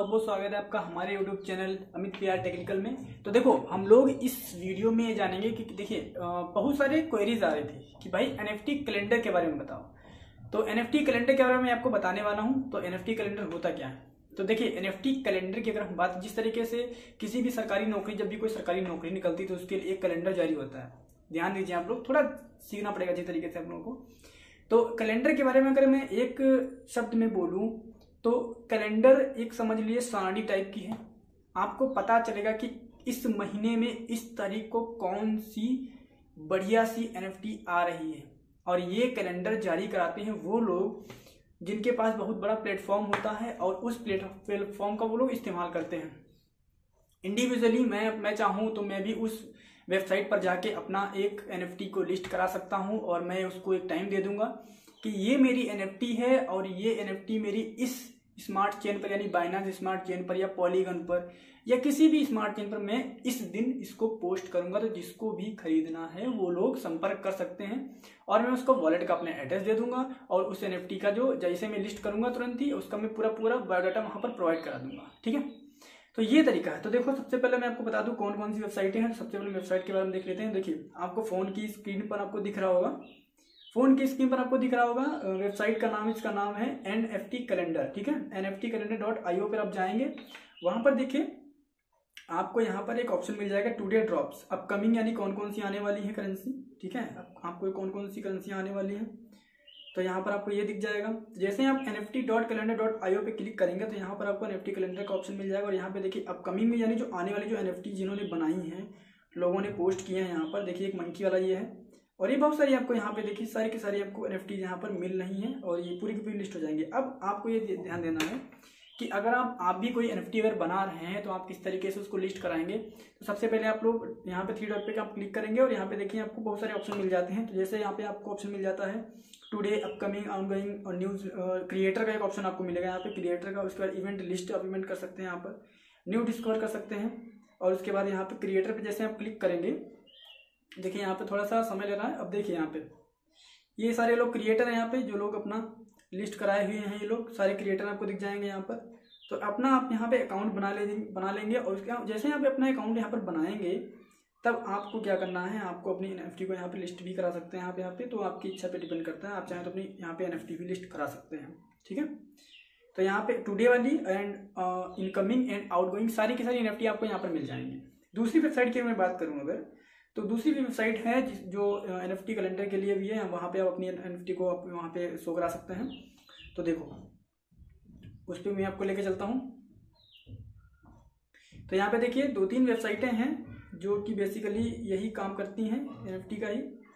बहुत बहुत स्वागत है आपका हमारे YouTube channel Amit PR technical में। तो देखो, हम लोग इस वीडियो में ये जानेंगे कि देखिए बहुत सारे क्वेरीज आ रहे थे कि भाई NFT कैलेंडर के बारे में बताओ। तो NFT कैलेंडर के बारे में आपको बताने वाला हूँ। तो NFT कैलेंडर होता क्या है? तो देखिए, NFT कैलेंडर की अगर हम बात, जिस तरीके से किसी भी सरकारी नौकरी, जब भी कोई सरकारी नौकरी निकलती है तो उसके लिए एक कैलेंडर जारी होता है। ध्यान दीजिए, आप लोग थोड़ा सीखना पड़ेगा जिस तरीके से आप लोगों को। तो कैलेंडर के बारे में अगर मैं एक शब्द में बोलूं तो कैलेंडर एक समझ लीजिए सारणी टाइप की है। आपको पता चलेगा कि इस महीने में इस तारीख को कौन सी बढ़िया सी NFT आ रही है, और ये कैलेंडर जारी कराते हैं वो लोग जिनके पास बहुत बड़ा प्लेटफॉर्म होता है और उस प्लेटफॉर्म का वो लोग इस्तेमाल करते हैं। इंडिविजुअली मैं चाहूँ तो मैं भी उस वेबसाइट पर जाके अपना एक NFT को लिस्ट करा सकता हूँ, और मैं उसको एक टाइम दे दूंगा कि ये मेरी NFT है और ये NFT मेरी इस स्मार्ट चेन पर, यानी बाइनेंस स्मार्ट चेन पर या पॉलीगन पर या किसी भी स्मार्ट चेन पर मैं इस दिन इसको पोस्ट करूंगा। तो जिसको भी खरीदना है वो लोग संपर्क कर सकते हैं, और मैं उसको वॉलेट का अपना एड्रेस दे दूंगा, और उस NFT का जो जैसे मैं लिस्ट करूंगा तुरंत ही उसका मैं पूरा बायोडाटा वहां पर प्रोवाइड करा दूंगा। ठीक है, तो ये तरीका है। तो देखो, सबसे पहले मैं आपको बता दूं कौन कौन सी वेबसाइटें हैं। सबसे पहले वेबसाइट के बारे में देख लेते हैं। देखिए, आपको फोन की स्क्रीन पर आपको दिख रहा होगा, वेबसाइट का नाम, इसका नाम है NFT कैलेंडर। ठीक है, nftcalendar.io पर आप जाएंगे। वहां पर देखिए आपको यहाँ पर एक ऑप्शन मिल जाएगा टुडे ड्रॉप्स अपकमिंग, यानी कौन कौन सी आने वाली है करेंसी। ठीक है, आपको कौन कौन सी करेंसी आने वाली है तो यहाँ पर आपको ये दिख जाएगा। जैसे आप nft.calendar.io पे क्लिक करेंगे तो यहाँ पर आपको NFT कैलेंडर का ऑप्शन मिल जाएगा, और यहाँ पे देखिए अपकमिंग में, यानी जो आने वाली जो NFT जिन्होंने बनाई हैं, लोगों ने पोस्ट किए हैं, यहाँ पर देखिए एक मंकी वाला ये है, और ये बहुत सारी आपको यहाँ पे देखिए सारी की सारी आपको NFT यहाँ पर मिल रही है, और ये पूरी की पूरी लिस्ट हो जाएंगी। अब आपको ये ध्यान देना है कि अगर आप भी कोई NFT अगर बना रहे हैं तो आप किस तरीके से उसको लिस्ट कराएंगे। तो सबसे पहले आप लोग यहाँ पे 3 डॉट पे आप क्लिक करेंगे, और यहाँ पे देखिए आपको बहुत सारे ऑप्शन मिल जाते हैं। तो जैसे यहाँ पे आपको ऑप्शन मिल जाता है टुडे, अपकमिंग, आउटगोइंग और न्यूज, क्रिएटर का एक ऑप्शन आपको मिलेगा यहाँ पे क्रिएटर का। उसके बाद इवेंट लिस्ट आप इवेंट कर सकते हैं, यहाँ पर न्यू डिस्कवर कर सकते हैं, और उसके बाद यहाँ पे क्रिएटर पे जैसे आप क्लिक करेंगे, देखिए यहाँ पे थोड़ा सा समय ले रहा है। अब देखिए यहाँ पे ये सारे लोग क्रिएटर हैं, यहाँ पे जो लोग अपना लिस्ट कराए हुए हैं, ये लोग सारे क्रिएटर आपको दिख जाएंगे यहाँ पर। तो अपना आप यहाँ पे अकाउंट बना लेंगे, और उसके जैसे यहाँ पे अपना अकाउंट यहाँ पर बनाएंगे तब आपको क्या करना है, आपको अपनी NFT को यहाँ पे लिस्ट भी करा सकते हैं यहाँ पे। तो आपकी इच्छा पे डिपेंड करता है, आप चाहें तो अपनी यहाँ पे NFT भी लिस्ट करा सकते हैं। ठीक है, तो यहाँ पे टुडे वाली एंड इनकमिंग एंड आउटगोइंग सारी की सारी NFT आपको यहाँ पर मिल जाएंगी। दूसरी वेबसाइट की मैं बात करूँ अगर, तो दूसरी वेबसाइट है जो NFT कैलेंडर के लिए भी है। वहाँ पे आप अपनी NFT को आप वहाँ पे शो करा सकते हैं। तो देखो, उस पर मैं आपको लेके चलता हूँ। तो यहाँ पे देखिए 2-3 वेबसाइटें हैं जो कि बेसिकली यही काम करती हैं NFT का ही।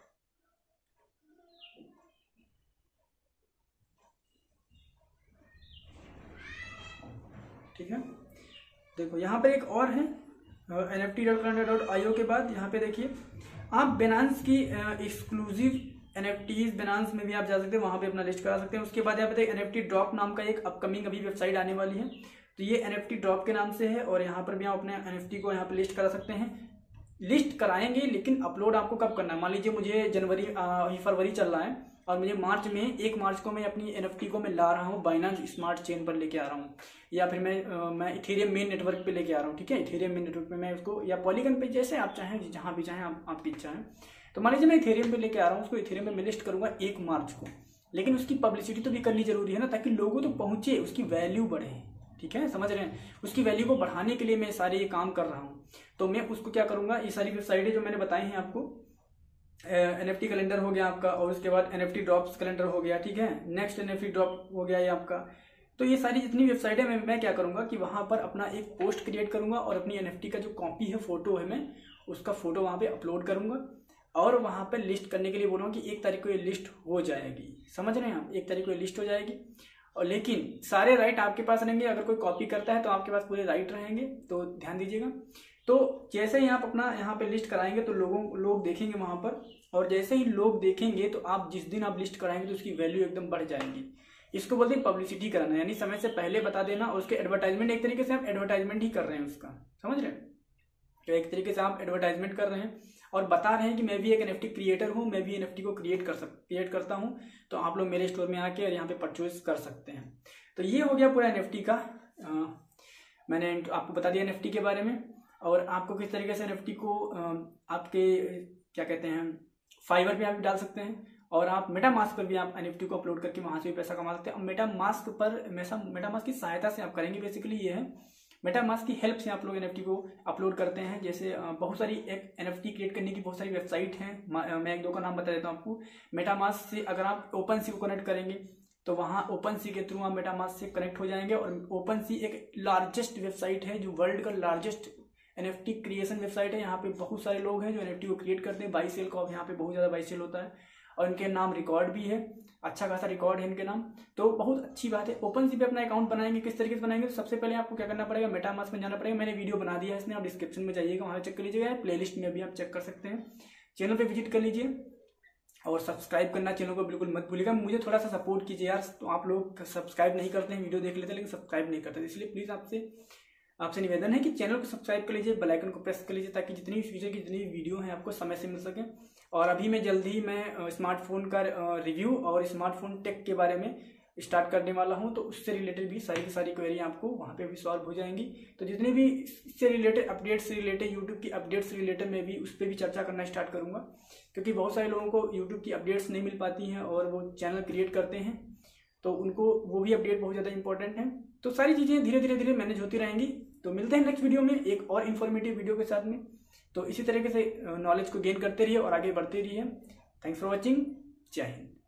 ठीक है, देखो यहाँ पे एक और है nft.calendar.io के बाद यहाँ पे देखिए आप बिनांस की एक्सक्लूसिव NFTs बिनांस में भी आप जा सकते हैं, वहां पे अपना लिस्ट करा सकते हैं। उसके बाद यहाँ पे NFT ड्रॉप नाम का एक अपकमिंग अभी वेबसाइट आने वाली है, तो ये NFT ड्रॉप के नाम से है, और यहाँ पर भी आप अपने NFT को यहाँ पे लिस्ट करा सकते हैं। लिस्ट कराएंगे, लेकिन अपलोड आपको कब करना है? मान लीजिए मुझे फरवरी चल रहा है और मुझे मार्च में 1 मार्च को मैं अपनी NFT को मैं ला रहा हूँ बाइनेंस स्मार्ट चेन पर लेके आ रहा हूँ, या फिर मैं इथेरियम मेन नेटवर्क पे लेके आ रहा हूँ। ठीक है, इथेरियम मेन नेटवर्क पे मैं उसको, या पॉलीगन पे, जैसे आप चाहें, जहाँ भी चाहें आपकी इच्छा है। तो मान लीजिए मैं इथेरियम पे लेके आ रहा हूँ, उसको इथेरियम में मैं लिस्ट करूंगा 1 मार्च को, लेकिन उसकी पब्लिसिटी तो भी करनी जरूरी है ना, ताकि लोगों तो पहुंचे, उसकी वैल्यू बढ़े। ठीक है, समझ रहे हैं? उसकी वैल्यू को बढ़ाने के लिए मैं सारे ये काम कर रहा हूँ। तो मैं उसको क्या करूंगा, ये सारी वेबसाइटें जो मैंने बताई हैं आपको, NFT कैलेंडर हो गया आपका, और उसके बाद NFT ड्रॉप्स कैलेंडर हो गया। ठीक है, नेक्स्ट NFT ड्रॉप हो गया ये आपका। तो ये सारी जितनी वेबसाइटें मैं क्या करूंगा कि वहां पर अपना एक पोस्ट क्रिएट करूंगा, और अपनी NFT का जो कॉपी है, फोटो है, मैं उसका फोटो वहां पे अपलोड करूंगा, और वहां पर लिस्ट करने के लिए बोलूँगा कि 1 तारीख को ये लिस्ट हो जाएगी। समझ रहे हैं आप? 1 तारीख को ये लिस्ट हो जाएगी, और लेकिन सारे राइट आपके पास रहेंगे। अगर कोई कॉपी करता है तो आपके पास पूरे राइट रहेंगे, तो ध्यान दीजिएगा। तो जैसे ही आप अपना यहाँ पे लिस्ट कराएंगे तो लोग देखेंगे वहां पर, और जैसे ही लोग देखेंगे तो आप जिस दिन आप लिस्ट कराएंगे तो उसकी वैल्यू एकदम बढ़ जाएगी। इसको बोलते हैं पब्लिसिटी कराना, यानी समय से पहले बता देना, और उसके एडवर्टाइजमेंट, एक तरीके से आप एडवर्टाइजमेंट ही कर रहे हैं उसका। समझ रहे हैं? तो एक तरीके से आप एडवर्टाइजमेंट कर रहे हैं और बता रहे हैं कि मैं भी एक NFT क्रिएटर हूँ, मैं भी NFT को क्रिएट करता हूँ, तो आप लोग मेरे स्टोर में आके और यहाँ पे परचेज कर सकते हैं। तो ये हो गया पूरा NFT का। मैंने आपको बता दिया NFT के बारे में, और आपको किस तरीके से NFT को आपके क्या कहते हैं फाइवर पे आप डाल सकते हैं, और आप मेटामास्क पर भी आप NFT को अपलोड करके वहां से भी पैसा कमा सकते हैं। और मेटामास्क की सहायता से आप करेंगे, बेसिकली ये है मेटामास्क की हेल्प से आप लोग NFT को अपलोड करते हैं। जैसे बहुत सारी एक NFT क्रिएट करने की बहुत सारी वेबसाइट हैं, मैं एक दो का नाम बता देता हूँ आपको। मेटामास्क से अगर आप OpenSea को कनेक्ट करेंगे तो वहाँ OpenSea के थ्रू आप मेटामास्क से कनेक्ट हो जाएंगे, और OpenSea एक लार्जेस्ट वेबसाइट है, जो वर्ल्ड का लार्जेस्ट NFT क्रिएशन वेबसाइट है। यहाँ पे बहुत सारे लोग हैं जो NFT को क्रिएट करते हैं। बाई सेल का यहाँ पे बहुत ज़्यादा बाई सेल होता है, और इनके नाम रिकॉर्ड भी है, अच्छा खासा रिकॉर्ड है इनके नाम, तो बहुत अच्छी बात है। OpenSea पे अपना अकाउंट बनाएंगे, किस तरीके से बनाएंगे, तो सबसे पहले आपको क्या करना पड़ेगा, मेटामास्क में जाना पड़ेगा। मैंने वीडियो बना दिया है इसमें, आप डिस्क्रिप्शन में जाइएगा, वहाँ चेक कर लीजिएगा, प्लेलिस्ट में भी आप चेक कर सकते हैं। चैनल पे विजिट कर लीजिए और सब्सक्राइब करना चैनल को बिल्कुल मत भूलिएगा। मुझे थोड़ा सा सपोर्ट कीजिए यार, तो आप लोग सब्सक्राइब नहीं करते हैं, वीडियो देख लेते हैं लेकिन सब्सक्राइब नहीं करते, इसलिए प्लीज़ आपसे निवेदन है कि चैनल को सब्सक्राइब कर लीजिए, बेल आइकन को प्रेस कर लीजिए, ताकि जितनी भी फ्यूचर की जितनी भी वीडियो हैं आपको समय से मिल सके। और अभी मैं जल्द ही मैं स्मार्टफोन का रिव्यू और स्मार्टफोन टेक के बारे में स्टार्ट करने वाला हूं, तो उससे रिलेटेड भी सारी की सारी क्वेरी आपको वहां पे भी सॉल्व हो जाएंगी। तो जितने भी इससे रिलेटेड अपडेट्स से रिलेटेड, यूट्यूब की अपडेट्स से रिलेटेड मैं भी उस पर भी चर्चा करना स्टार्ट करूंगा, क्योंकि बहुत सारे लोगों को यूट्यूब की अपडेट्स नहीं मिल पाती हैं और वो चैनल क्रिएट करते हैं, तो उनको वो भी अपडेट बहुत ज़्यादा इंपॉर्टेंट है। तो सारी चीज़ें धीरे धीरे मैनेज होती रहेंगी। तो मिलते हैं नेक्स्ट वीडियो में एक और इन्फॉर्मेटिव वीडियो के साथ में। तो इसी तरीके से नॉलेज को गेन करते रहिए और आगे बढ़ते रहिए। Thanks for watching. जय हिंद।